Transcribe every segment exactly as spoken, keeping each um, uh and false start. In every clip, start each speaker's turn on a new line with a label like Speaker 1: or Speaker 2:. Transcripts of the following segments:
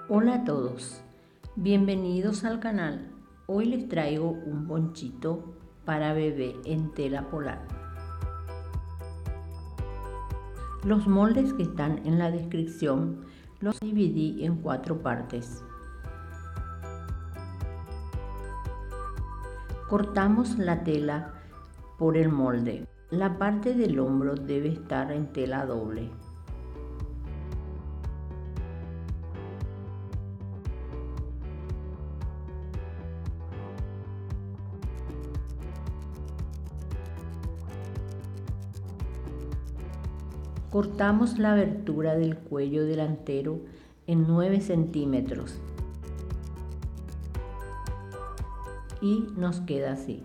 Speaker 1: Hola a todos, bienvenidos al canal. Hoy les traigo un ponchito para bebé en tela polar. Los moldes que están en la descripción los dividí en cuatro partes. Cortamos la tela por el molde. La parte del hombro debe estar en tela doble. Cortamos la abertura del cuello delantero en nueve centímetros y nos queda así.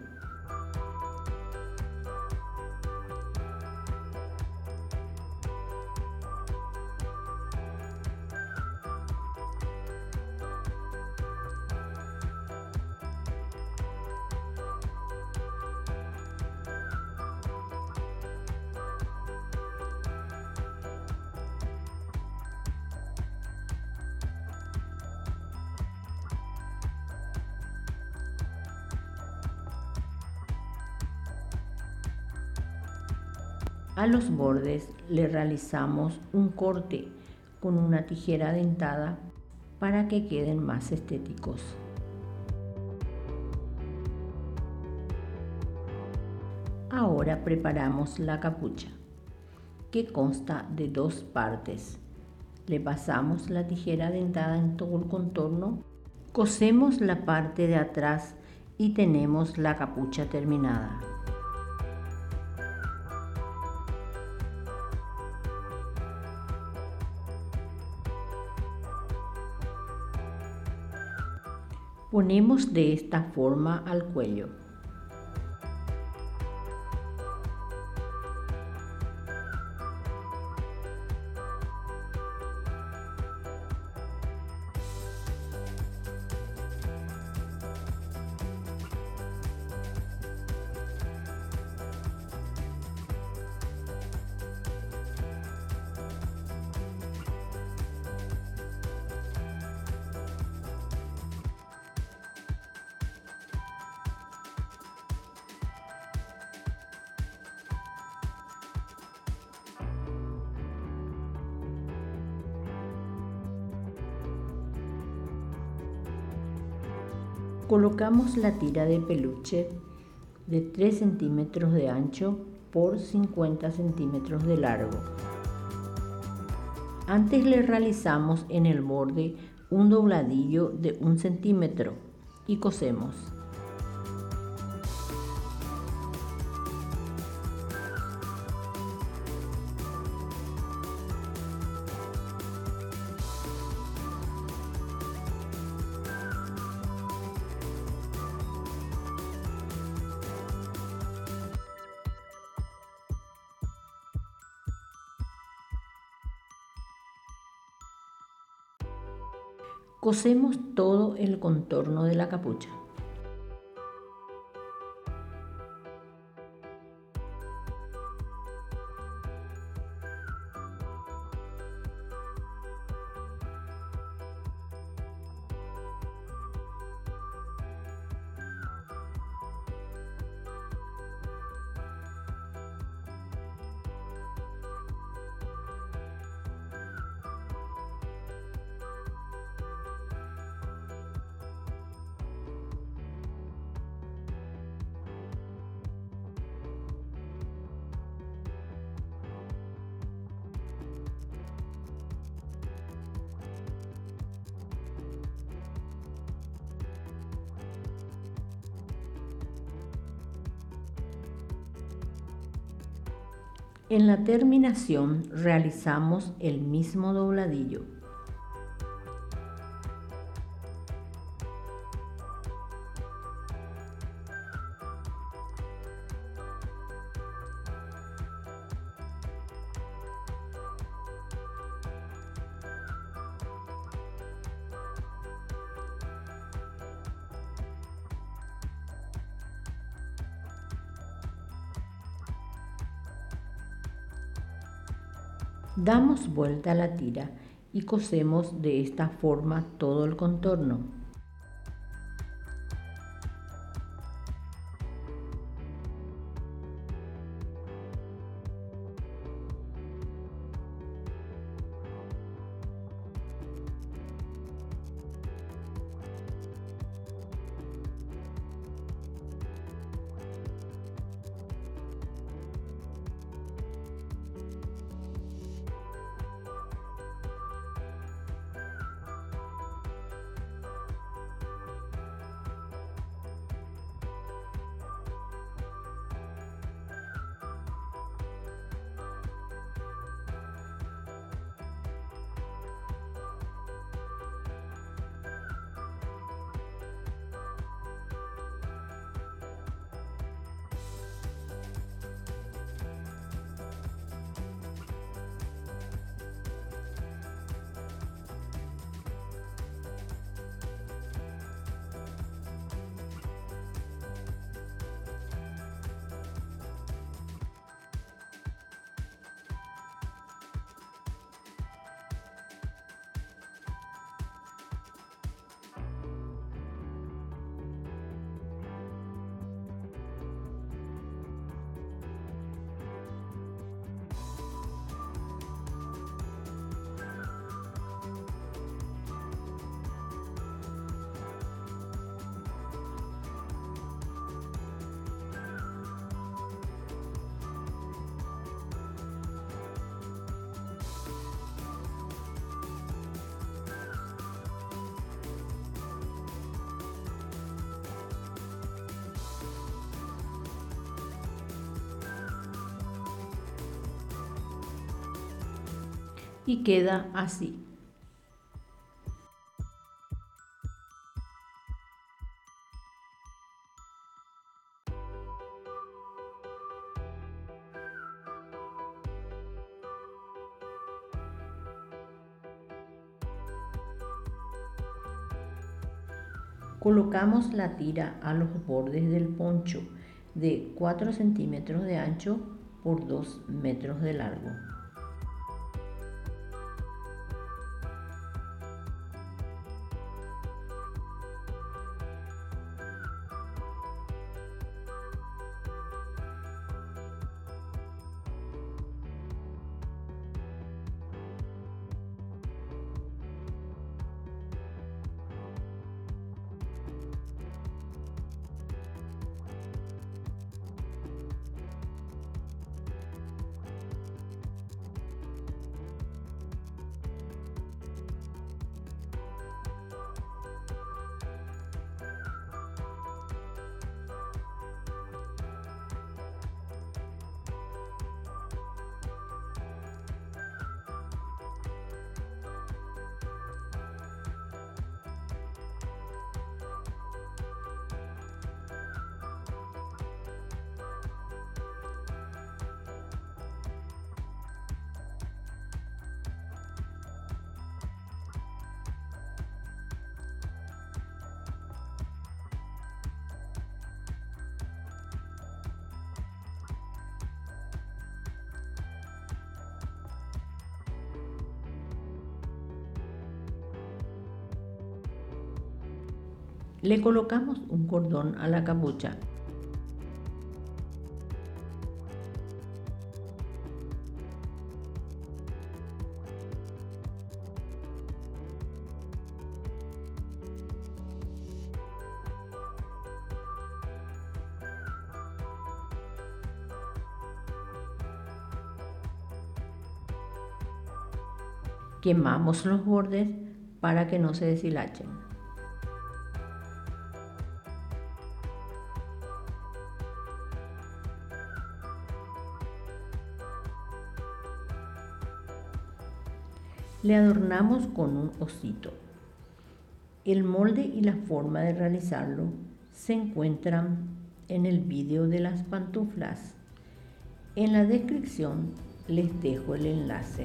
Speaker 1: A los bordes le realizamos un corte con una tijera dentada para que queden más estéticos. Ahora preparamos la capucha, que consta de dos partes. Le pasamos la tijera dentada en todo el contorno, cosemos la parte de atrás y tenemos la capucha terminada. Ponemos de esta forma al cuello. Colocamos la tira de peluche de tres centímetros de ancho por cincuenta centímetros de largo. Antes le realizamos en el borde un dobladillo de un centímetro y cosemos. Cosemos todo el contorno de la capucha. En la terminación realizamos el mismo dobladillo. Damos vuelta a la tira y cosemos de esta forma todo el contorno. Y queda así. Colocamos la tira a los bordes del poncho de cuatro centímetros de ancho por dos metros de largo. Le colocamos un cordón a la capucha. Quemamos los bordes para que no se deshilachen. Le adornamos con un osito. El molde y la forma de realizarlo se encuentran en el vídeo de las pantuflas. En la descripción les dejo el enlace.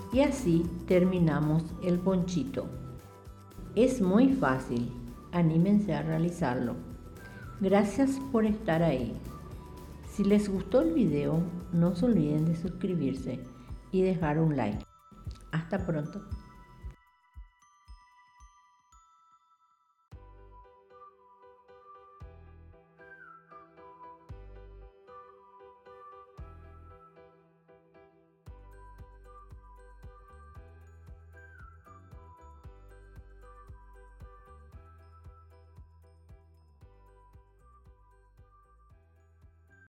Speaker 1: Y así terminamos el ponchito. Es muy fácil, anímense a realizarlo. Gracias por estar ahí. Si les gustó el video, no se olviden de suscribirse y dejar un like. Hasta pronto.